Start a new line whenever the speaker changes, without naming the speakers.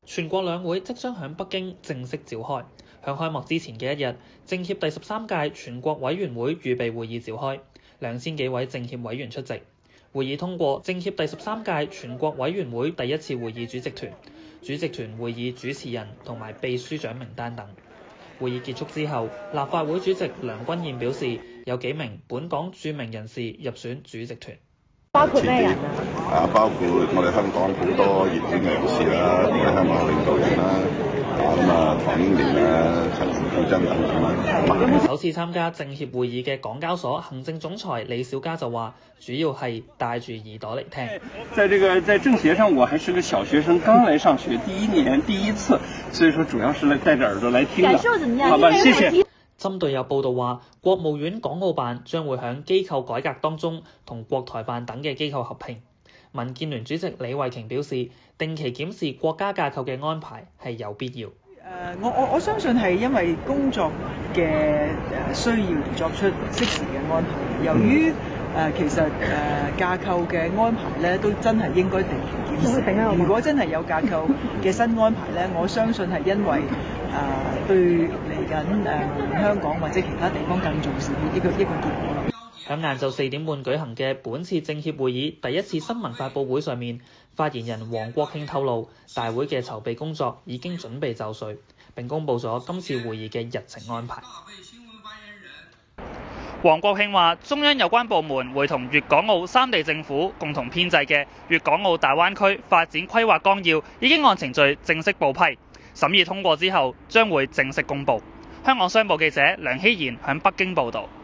全國兩會即將喺北京正式召開。響開幕之前嘅一日，政協第13屆全國委員會預備會議召開，2000幾位政協委員出席。會議通過政協第13屆全國委員會第一次會議主席團、主席團會議主持人同埋秘書長名單等。會議結束之後，立法會主席梁君彥表示，有幾名本港著名人士入選主席團。
包括咩人啊？
包括我哋香港好多熱門嘅人士啦，同埋香港領導人啦，唐英年啊、陳曉真等等。
首次參加政協會議嘅港交所行政總裁李小加就話，主要係帶住耳朵嚟聽。
在政協上，我還是個小學生，剛來上學，第一年第一次，所以說主要是帶着耳朵來聽的。
感受怎麼樣？
好吧，謝謝。
針對有報道話，國務院港澳辦將會喺機構改革當中同國台辦等嘅機構合併。民建聯主席李慧瓊表示，定期檢視國家架構嘅安排係有必要。
我相信係因為工作嘅需要而作出適時嘅安排。由於其實架構嘅安排咧，都真係應該定期檢視。如果真係有架構嘅新安排咧，我相信係因為對嚟緊香港或者其他地方更重視嘅一個結果。
喺晏晝4點半舉行嘅本次政協會議第一次新聞發佈會上面，發言人王國興透露，大會嘅籌備工作已經準備就緒，並公佈咗今次會議嘅日程安排。王國興話，中央有關部門會同粵港澳3地政府共同編製嘅粵港澳大灣區發展規劃綱要已經按程序正式報批，審議通過之後將會正式公佈。香港商報記者梁希賢喺北京報導。